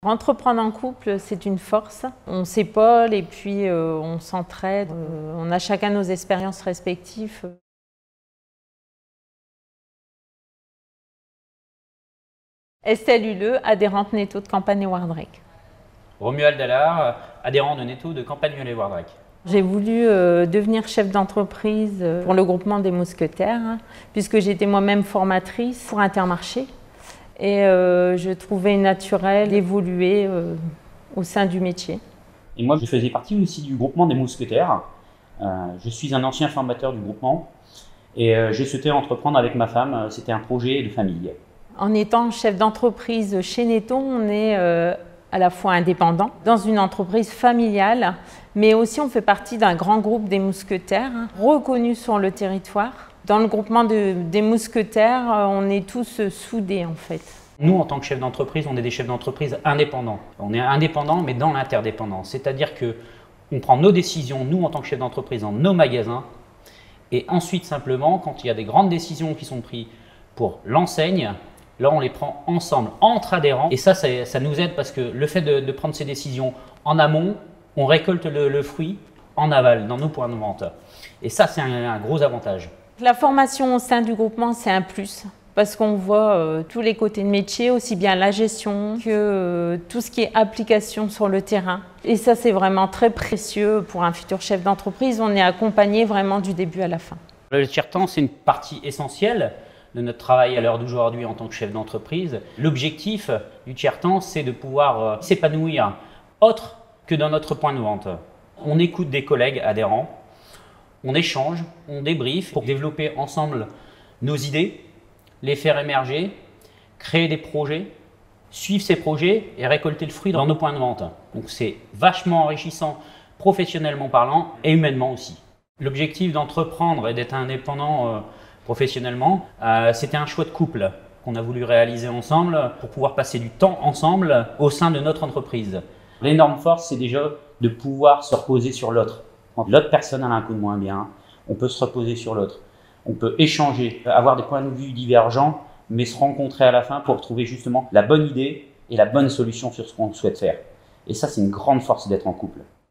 Entreprendre en couple, c'est une force. On s'épaule et puis on s'entraide. On a chacun nos expériences respectives. Estelle Huleux, adhérente Netto de Campagne-les-Wardrec. Romuald Dallard, adhérent de Netto de Campagne-les-Wardrec. J'ai voulu devenir chef d'entreprise pour le groupement des mousquetaires, puisque j'étais moi-même formatrice pour Intermarché. Et je trouvais naturel d'évoluer au sein du métier. Et moi, je faisais partie aussi du groupement des mousquetaires. Je suis un ancien formateur du groupement et j'ai souhaité entreprendre avec ma femme. C'était un projet de famille. En étant chef d'entreprise chez Netto, on est à la fois indépendant dans une entreprise familiale, mais aussi on fait partie d'un grand groupe des mousquetaires, reconnu sur le territoire. Dans le groupement des mousquetaires, on est tous soudés en fait. Nous, en tant que chef d'entreprise, on est des chefs d'entreprise indépendants. On est indépendants, mais dans l'interdépendance. C'est-à-dire qu'on prend nos décisions, nous, en tant que chef d'entreprise, dans nos magasins. Et ensuite, simplement, quand il y a des grandes décisions qui sont prises pour l'enseigne, là, on les prend ensemble, entre adhérents. Et ça nous aide parce que le fait de prendre ces décisions en amont, on récolte le fruit en aval, dans nos points de vente. Et ça, c'est un gros avantage. La formation au sein du groupement, c'est un plus. Parce qu'on voit tous les côtés de métier, aussi bien la gestion que tout ce qui est application sur le terrain. Et ça, c'est vraiment très précieux pour un futur chef d'entreprise. On est accompagné vraiment du début à la fin. Le tiers-temps, c'est une partie essentielle de notre travail à l'heure d'aujourd'hui en tant que chef d'entreprise. L'objectif du tiers-temps, c'est de pouvoir s'épanouir autre que dans notre point de vente. On écoute des collègues adhérents, on échange, on débriefe pour développer ensemble nos idées, les faire émerger, créer des projets, suivre ces projets et récolter le fruit dans nos points de vente. Donc c'est vachement enrichissant professionnellement parlant et humainement aussi. L'objectif d'entreprendre et d'être indépendant professionnellement, c'était un choix de couple qu'on a voulu réaliser ensemble pour pouvoir passer du temps ensemble au sein de notre entreprise. L'énorme force, c'est déjà de pouvoir se reposer sur l'autre. Quand l'autre personne a un coup de moins bien, on peut se reposer sur l'autre. On peut échanger, avoir des points de vue divergents, mais se rencontrer à la fin pour trouver justement la bonne idée et la bonne solution sur ce qu'on souhaite faire. Et ça, c'est une grande force d'être en couple.